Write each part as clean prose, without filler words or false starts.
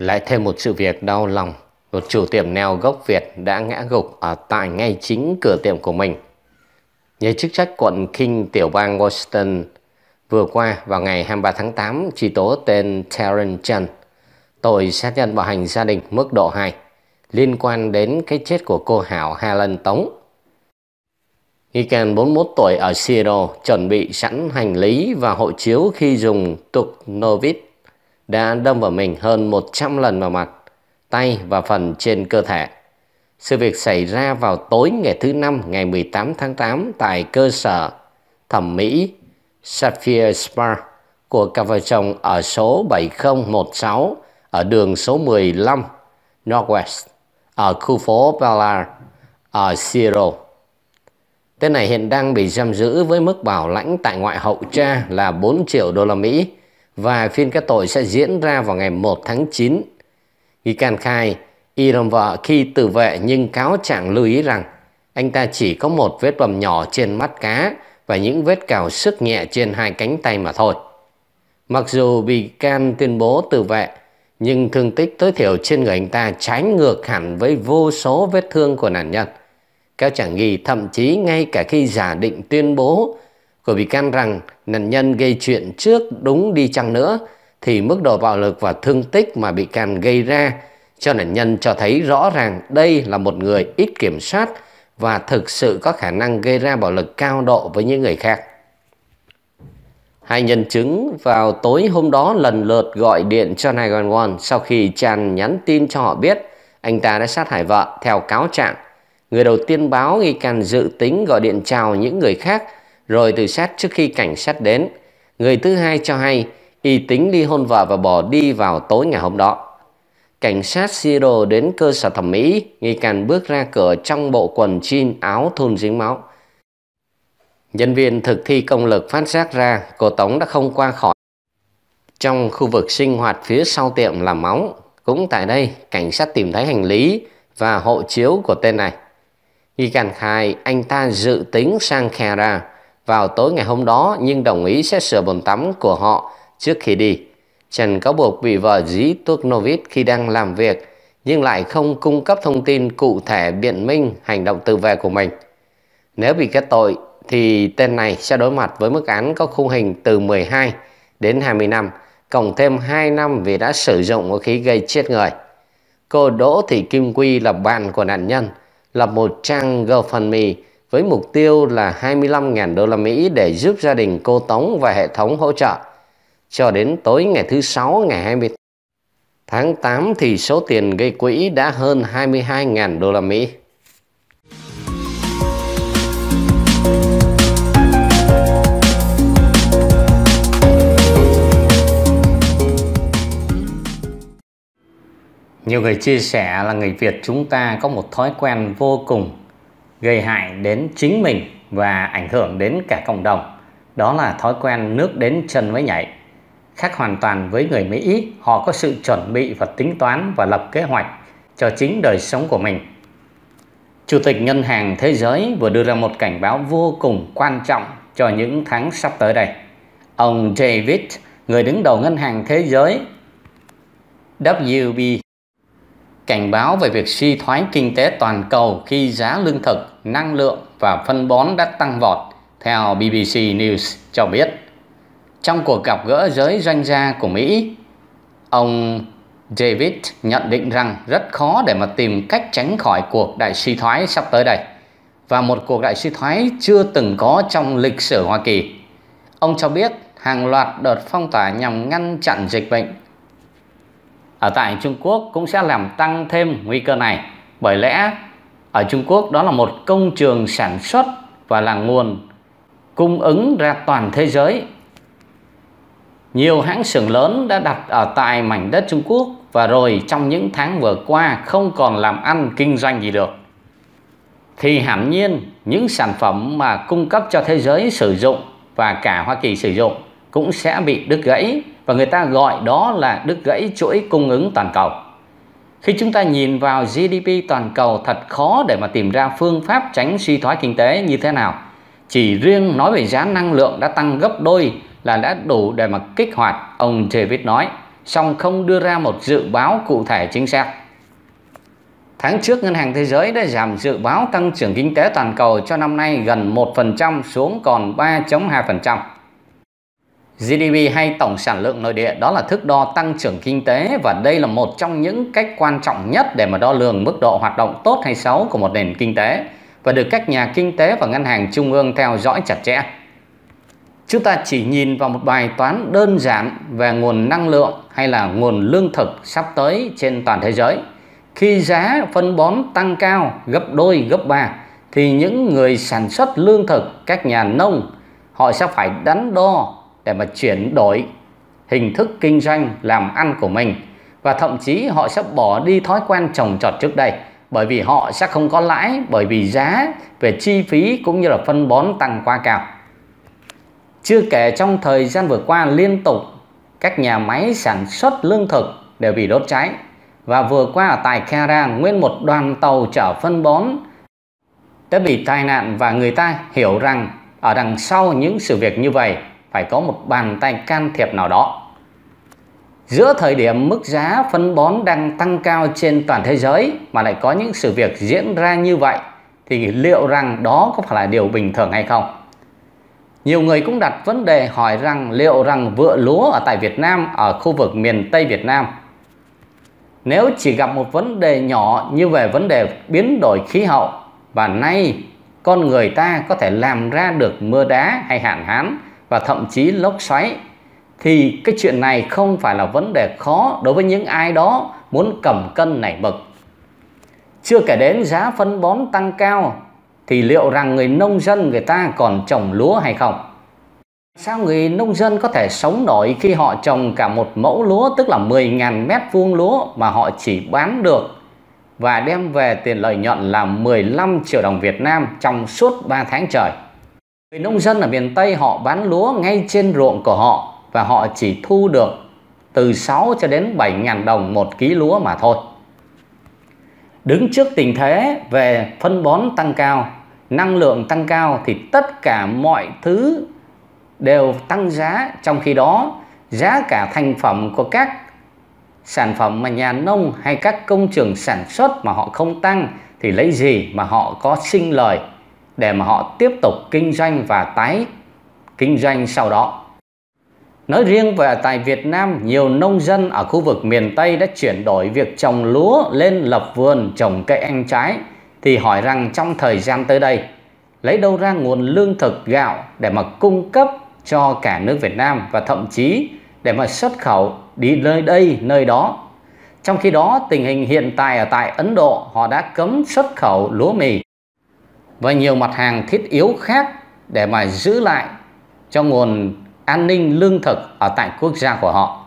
Lại thêm một sự việc đau lòng. Một chủ tiệm nail gốc Việt đã ngã gục ở tại ngay chính cửa tiệm của mình. Nhà chức trách quận King, tiểu bang Washington vừa qua vào ngày 23 tháng 8 truy tố tên Terrence Trần tội sát nhân bạo hành gia đình mức độ 2 liên quan đến cái chết của cô Hảo Helen Tống. Nghi can 41 tuổi ở Seattle chuẩn bị sẵn hành lý và hộ chiếu khi dùng Tuxnovit đã đâm vào mình hơn 100 lần vào mặt, tay và phần trên cơ thể. Sự việc xảy ra vào tối ngày thứ Năm ngày 18 tháng 8 tại cơ sở thẩm mỹ Sapphire Spa của cặp vợ chồng ở số 7016 ở đường số 15 Northwest ở khu phố Ballard ở Seattle. Tên này hiện đang bị giam giữ với mức bảo lãnh tại ngoại hậu tra là 4 triệu đô la Mỹ và phiên kết tội sẽ diễn ra vào ngày 1 tháng 9. Nghi can khai y làm vợ khi tự vệ nhưng cáo trạng lưu ý rằng anh ta chỉ có một vết bầm nhỏ trên mắt cá và những vết cào xước nhẹ trên hai cánh tay mà thôi. Mặc dù bị can tuyên bố tự vệ, nhưng thương tích tối thiểu trên người anh ta trái ngược hẳn với vô số vết thương của nạn nhân. Cáo trạng ghi thậm chí ngay cả khi giả định tuyên bố của bị can rằng nạn nhân gây chuyện trước đúng đi chăng nữa, thì mức độ bạo lực và thương tích mà bị can gây ra cho nạn nhân cho thấy rõ ràng đây là một người ít kiểm soát và thực sự có khả năng gây ra bạo lực cao độ với những người khác. Hai nhân chứng vào tối hôm đó lần lượt gọi điện cho 911 sau khi Chan nhắn tin cho họ biết anh ta đã sát hại vợ theo cáo trạng. Người đầu tiên báo nghi can dự tính gọi điện chào những người khác rồi tự sát trước khi cảnh sát đến. Người thứ hai cho hay y tính ly hôn vợ và bỏ đi vào tối ngày hôm đó. Cảnh sát Seattle đến cơ sở thẩm mỹ, nghi can bước ra cửa trong bộ quần jean áo thun dính máu. Nhân viên thực thi công lực phát giác ra cô Tống đã không qua khỏi trong khu vực sinh hoạt phía sau tiệm làm móng. Cũng tại đây, cảnh sát tìm thấy hành lý và hộ chiếu của tên này. Nghi can khai anh ta dự tính sang Canada vào tối ngày hôm đó nhưng đồng ý sẽ sửa bồn tắm của họ trước khi đi. Trần cáo buộc bị vợ dí Tuxnovit khi đang làm việc nhưng lại không cung cấp thông tin cụ thể biện minh hành động tự vệ của mình. Nếu bị kết tội thì tên này sẽ đối mặt với mức án có khung hình từ 12 đến 20 năm, cộng thêm 2 năm vì đã sử dụng vũ khí gây chết người. Cô Đỗ Thị Kim Quy là bạn của nạn nhân, lập một trang GoFundMe với mục tiêu là 25.000 đô la Mỹ để giúp gia đình cô Tống và hệ thống hỗ trợ. Cho đến tối ngày thứ Sáu ngày 20 tháng 8 thì số tiền gây quỹ đã hơn 22.000 đô la Mỹ. Nhiều người chia sẻ là người Việt chúng ta có một thói quen vô cùng gây hại đến chính mình và ảnh hưởng đến cả cộng đồng. Đó là thói quen nước đến chân mới nhảy. Khác hoàn toàn với người Mỹ, họ có sự chuẩn bị và tính toán và lập kế hoạch cho chính đời sống của mình. Chủ tịch Ngân hàng Thế giới vừa đưa ra một cảnh báo vô cùng quan trọng cho những tháng sắp tới đây. Ông David, người đứng đầu Ngân hàng Thế giới WB, cảnh báo về việc suy thoái kinh tế toàn cầu khi giá lương thực, năng lượng và phân bón đã tăng vọt, theo BBC News cho biết. Trong cuộc gặp gỡ giới doanh gia của Mỹ, ông David nhận định rằng rất khó để mà tìm cách tránh khỏi cuộc đại suy thoái sắp tới đây, và một cuộc đại suy thoái chưa từng có trong lịch sử Hoa Kỳ. Ông cho biết hàng loạt đợt phong tỏa nhằm ngăn chặn dịch bệnh ở tại Trung Quốc cũng sẽ làm tăng thêm nguy cơ này, bởi lẽ ở Trung Quốc đó là một công trường sản xuất và là nguồn cung ứng ra toàn thế giới. Nhiều hãng xưởng lớn đã đặt ở tại mảnh đất Trung Quốc và rồi trong những tháng vừa qua không còn làm ăn kinh doanh gì được. Thì hẳn nhiên những sản phẩm mà cung cấp cho thế giới sử dụng và cả Hoa Kỳ sử dụng cũng sẽ bị đứt gãy, và người ta gọi đó là đứt gãy chuỗi cung ứng toàn cầu. Khi chúng ta nhìn vào GDP toàn cầu, thật khó để mà tìm ra phương pháp tránh suy thoái kinh tế như thế nào. Chỉ riêng nói về giá năng lượng đã tăng gấp đôi là đã đủ để mà kích hoạt, ông David nói, song không đưa ra một dự báo cụ thể chính xác. Tháng trước, Ngân hàng Thế giới đã giảm dự báo tăng trưởng kinh tế toàn cầu cho năm nay gần 1% xuống còn 3,2%. GDP hay tổng sản lượng nội địa đó là thước đo tăng trưởng kinh tế, và đây là một trong những cách quan trọng nhất để mà đo lường mức độ hoạt động tốt hay xấu của một nền kinh tế, và được các nhà kinh tế và ngân hàng trung ương theo dõi chặt chẽ. Chúng ta chỉ nhìn vào một bài toán đơn giản về nguồn năng lượng hay là nguồn lương thực sắp tới trên toàn thế giới. Khi giá phân bón tăng cao gấp đôi gấp ba thì những người sản xuất lương thực, các nhà nông, họ sẽ phải đắn đo để mà chuyển đổi hình thức kinh doanh làm ăn của mình, và thậm chí họ sẽ bỏ đi thói quen trồng trọt trước đây, bởi vì họ sẽ không có lãi, bởi vì giá về chi phí cũng như là phân bón tăng quá cao. Chưa kể trong thời gian vừa qua liên tục các nhà máy sản xuất lương thực đều bị đốt cháy, và vừa qua ở tại Canada nguyên một đoàn tàu chở phân bón đã bị tai nạn, và người ta hiểu rằng ở đằng sau những sự việc như vậy phải có một bàn tay can thiệp nào đó. Giữa thời điểm mức giá phân bón đang tăng cao trên toàn thế giới mà lại có những sự việc diễn ra như vậy, thì liệu rằng đó có phải là điều bình thường hay không? Nhiều người cũng đặt vấn đề hỏi rằng liệu rằng vựa lúa ở tại Việt Nam, ở khu vực miền Tây Việt Nam, nếu chỉ gặp một vấn đề nhỏ như về vấn đề biến đổi khí hậu, và nay con người ta có thể làm ra được mưa đá hay hạn hán và thậm chí lốc xoáy, thì cái chuyện này không phải là vấn đề khó đối với những ai đó muốn cầm cân nảy mực. Chưa kể đến giá phân bón tăng cao, thì liệu rằng người nông dân người ta còn trồng lúa hay không? Sao người nông dân có thể sống nổi khi họ trồng cả một mẫu lúa, tức là 10.000 mét vuông lúa, mà họ chỉ bán được và đem về tiền lợi nhuận là 15 triệu đồng Việt Nam trong suốt 3 tháng trời? Người nông dân ở miền Tây họ bán lúa ngay trên ruộng của họ, và họ chỉ thu được từ 6 cho đến 7.000 đồng một ký lúa mà thôi. Đứng trước tình thế về phân bón tăng cao, năng lượng tăng cao, thì tất cả mọi thứ đều tăng giá. Trong khi đó giá cả thành phẩm của các sản phẩm mà nhà nông hay các công trường sản xuất mà họ không tăng, thì lấy gì mà họ có sinh lời để mà họ tiếp tục kinh doanh và tái kinh doanh sau đó? Nói riêng về tại Việt Nam, nhiều nông dân ở khu vực miền Tây đã chuyển đổi việc trồng lúa lên lập vườn trồng cây ăn trái, thì hỏi rằng trong thời gian tới đây lấy đâu ra nguồn lương thực gạo để mà cung cấp cho cả nước Việt Nam, và thậm chí để mà xuất khẩu đi nơi đây nơi đó. Trong khi đó tình hình hiện tại ở tại Ấn Độ, họ đã cấm xuất khẩu lúa mì và nhiều mặt hàng thiết yếu khác để mà giữ lại cho nguồn an ninh lương thực ở tại quốc gia của họ.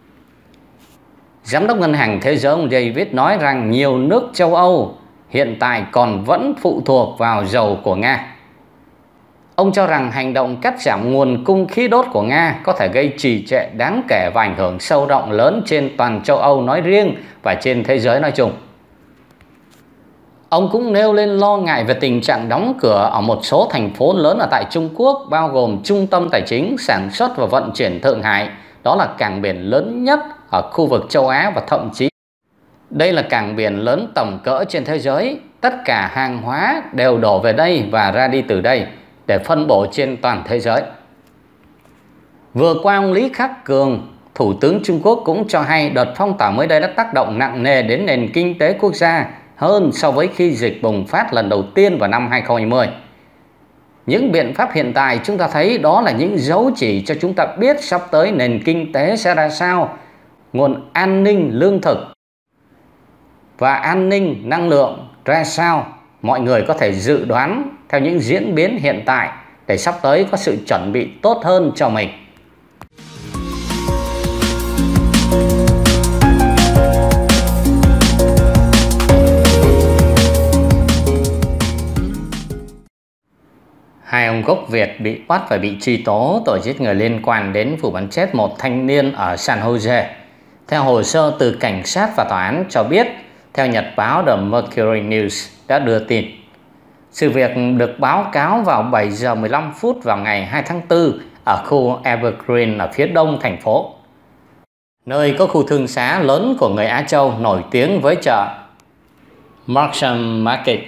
Giám đốc Ngân hàng Thế giới ông David nói rằng nhiều nước châu Âu hiện tại còn vẫn phụ thuộc vào dầu của Nga. Ông cho rằng hành động cắt giảm nguồn cung khí đốt của Nga có thể gây trì trệ đáng kể và ảnh hưởng sâu rộng lớn trên toàn châu Âu nói riêng và trên thế giới nói chung. Ông cũng nêu lên lo ngại về tình trạng đóng cửa ở một số thành phố lớn ở tại Trung Quốc, bao gồm trung tâm tài chính, sản xuất và vận chuyển Thượng Hải, đó là cảng biển lớn nhất ở khu vực châu Á, và thậm chí đây là cảng biển lớn tầm cỡ trên thế giới. Tất cả hàng hóa đều đổ về đây và ra đi từ đây để phân bổ trên toàn thế giới. Vừa qua, ông Lý Khắc Cường, Thủ tướng Trung Quốc cũng cho hay đợt phong tỏa mới đây đã tác động nặng nề đến nền kinh tế quốc gia hơn so với khi dịch bùng phát lần đầu tiên vào năm 2020. Những biện pháp hiện tại chúng ta thấy đó là những dấu chỉ cho chúng ta biết sắp tới nền kinh tế sẽ ra sao, nguồn an ninh lương thực và an ninh năng lượng ra sao. Mọi người có thể dự đoán theo những diễn biến hiện tại để sắp tới có sự chuẩn bị tốt hơn cho mình. Hai ông gốc Việt bị bắt và bị truy tố tội giết người liên quan đến vụ bắn chết một thanh niên ở San Jose. Theo hồ sơ từ cảnh sát và tòa án cho biết, theo nhật báo The Mercury News đã đưa tin, sự việc được báo cáo vào 7 giờ 15 phút vào ngày 2 tháng 4 ở khu Evergreen ở phía đông thành phố. nơi có khu thương xá lớn của người Á Châu nổi tiếng với chợ Marsham Market.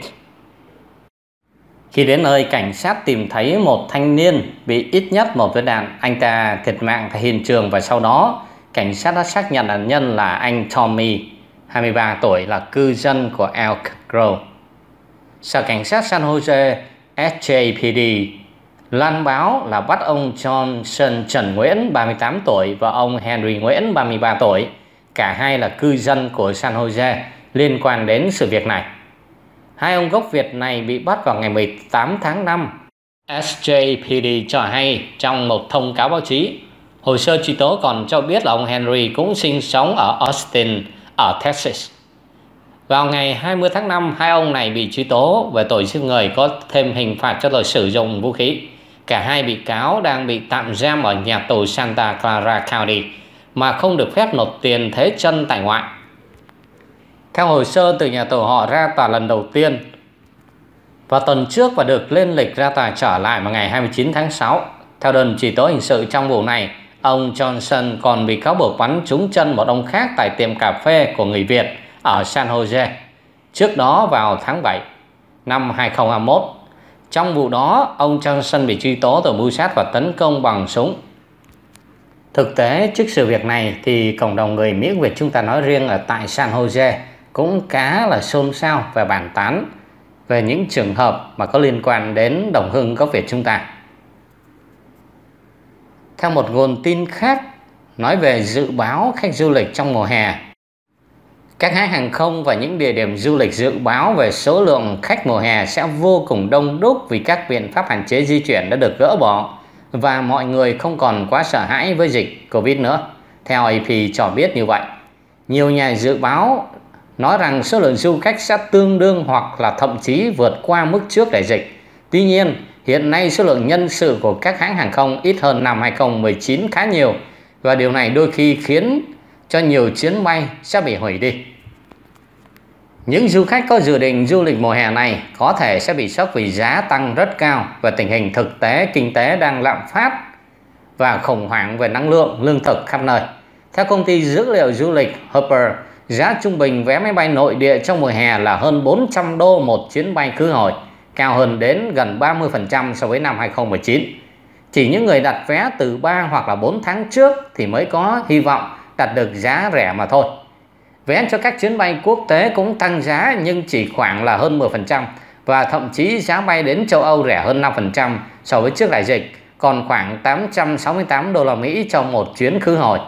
Khi đến nơi, cảnh sát tìm thấy một thanh niên bị ít nhất một viên đạn. Anh ta thiệt mạng tại hiện trường và sau đó cảnh sát đã xác nhận nạn nhân là anh Tommy, 23 tuổi, là cư dân của Elk Grove. Sở cảnh sát San Jose SJPD loan báo là bắt ông Johnson Trần Nguyễn, 38 tuổi và ông Henry Nguyễn, 33 tuổi. Cả hai là cư dân của San Jose liên quan đến sự việc này. Hai ông gốc Việt này bị bắt vào ngày 18 tháng 5. SJPD cho hay trong một thông cáo báo chí. Hồ sơ truy tố còn cho biết là ông Henry cũng sinh sống ở Austin, ở Texas. Vào ngày 20 tháng 5, hai ông này bị truy tố về tội giết người, có thêm hình phạt cho tội sử dụng vũ khí. Cả hai bị cáo đang bị tạm giam ở nhà tù Santa Clara County mà không được phép nộp tiền thế chân tại ngoại. Theo hồ sơ, từ nhà tù họ ra tòa lần đầu tiên vào tuần trước và được lên lịch ra tòa trở lại vào ngày 29 tháng 6. Theo đơn truy tố hình sự trong vụ này, ông Johnson còn bị cáo buộc bắn trúng chân một ông khác tại tiệm cà phê của người Việt ở San Jose trước đó vào tháng 7 năm 2021. Trong vụ đó, ông Johnson bị truy tố tội mưu sát và tấn công bằng súng. Thực tế, trước sự việc này thì cộng đồng người Mỹ Việt chúng ta nói riêng ở tại San Jose cũng khá là xôn xao và bàn tán về những trường hợp mà có liên quan đến đồng hương gốc Việt chúng ta. Theo một nguồn tin khác nói về dự báo khách du lịch trong mùa hè, các hãng hàng không và những địa điểm du lịch dự báo về số lượng khách mùa hè sẽ vô cùng đông đúc vì các biện pháp hạn chế di chuyển đã được gỡ bỏ và mọi người không còn quá sợ hãi với dịch Covid nữa. Theo AP cho biết như vậy, nhiều nhà dự báo nói rằng số lượng du khách sẽ tương đương hoặc là thậm chí vượt qua mức trước đại dịch. Tuy nhiên, hiện nay số lượng nhân sự của các hãng hàng không ít hơn năm 2019 khá nhiều và điều này đôi khi khiến cho nhiều chuyến bay sẽ bị hủy đi. Những du khách có dự định du lịch mùa hè này có thể sẽ bị sốc vì giá tăng rất cao và tình hình thực tế kinh tế đang lạm phát và khủng hoảng về năng lượng, lương thực khắp nơi. Theo công ty dữ liệu du lịch Hopper, giá trung bình vé máy bay nội địa trong mùa hè là hơn 400 đô một chuyến bay khứ hồi, cao hơn đến gần 30% so với năm 2019. Chỉ những người đặt vé từ 3 hoặc là 4 tháng trước thì mới có hy vọng đặt được giá rẻ mà thôi. Vé cho các chuyến bay quốc tế cũng tăng giá nhưng chỉ khoảng là hơn 10% và thậm chí giá bay đến châu Âu rẻ hơn 5% so với trước đại dịch, còn khoảng 868 đô la Mỹ cho một chuyến khứ hồi.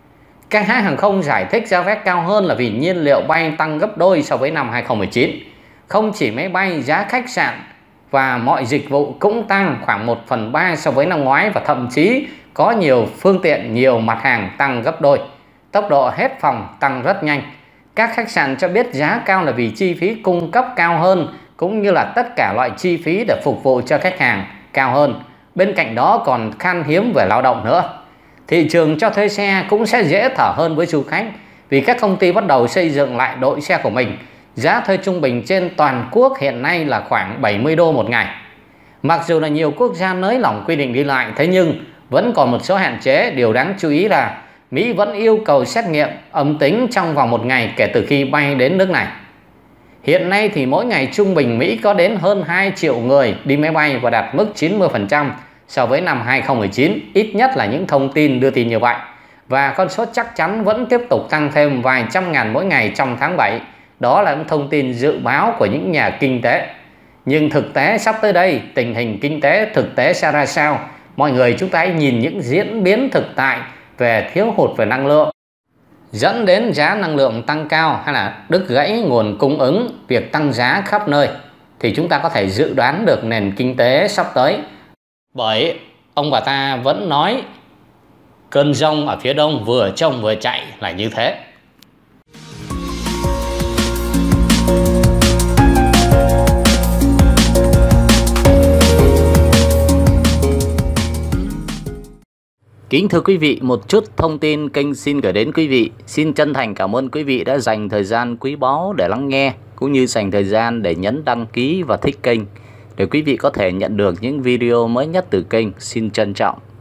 Các hãng hàng không giải thích giá vé cao hơn là vì nhiên liệu bay tăng gấp đôi so với năm 2019. Không chỉ máy bay, giá khách sạn và mọi dịch vụ cũng tăng khoảng 1/3 so với năm ngoái và thậm chí có nhiều phương tiện, nhiều mặt hàng tăng gấp đôi. Tốc độ hết phòng tăng rất nhanh. Các khách sạn cho biết giá cao là vì chi phí cung cấp cao hơn cũng như là tất cả loại chi phí để phục vụ cho khách hàng cao hơn. Bên cạnh đó còn khan hiếm về lao động nữa. Thị trường cho thuê xe cũng sẽ dễ thở hơn với du khách vì các công ty bắt đầu xây dựng lại đội xe của mình. Giá thuê trung bình trên toàn quốc hiện nay là khoảng 70 đô một ngày. Mặc dù là nhiều quốc gia nới lỏng quy định đi lại, thế nhưng vẫn còn một số hạn chế. Điều đáng chú ý là Mỹ vẫn yêu cầu xét nghiệm âm tính trong vòng một ngày kể từ khi bay đến nước này. Hiện nay thì mỗi ngày trung bình Mỹ có đến hơn 2 triệu người đi máy bay và đạt mức 90% so với năm 2019, ít nhất là những thông tin đưa tin như vậy. Và con số chắc chắn vẫn tiếp tục tăng thêm vài trăm ngàn mỗi ngày trong tháng 7. Đó là những thông tin dự báo của những nhà kinh tế. Nhưng thực tế sắp tới đây, tình hình kinh tế thực tế sẽ ra sao? Mọi người chúng ta hãy nhìn những diễn biến thực tại về thiếu hụt về năng lượng dẫn đến giá năng lượng tăng cao hay là đứt gãy nguồn cung ứng, việc tăng giá khắp nơi thì chúng ta có thể dự đoán được nền kinh tế sắp tới. Bởi ông bà ta vẫn nói cơn giông ở phía đông vừa trông vừa chạy là như thế. Kính thưa quý vị, một chút thông tin kênh xin gửi đến quý vị. Xin chân thành cảm ơn quý vị đã dành thời gian quý báu để lắng nghe, cũng như dành thời gian để nhấn đăng ký và thích kênh, để quý vị có thể nhận được những video mới nhất từ kênh. Xin trân trọng.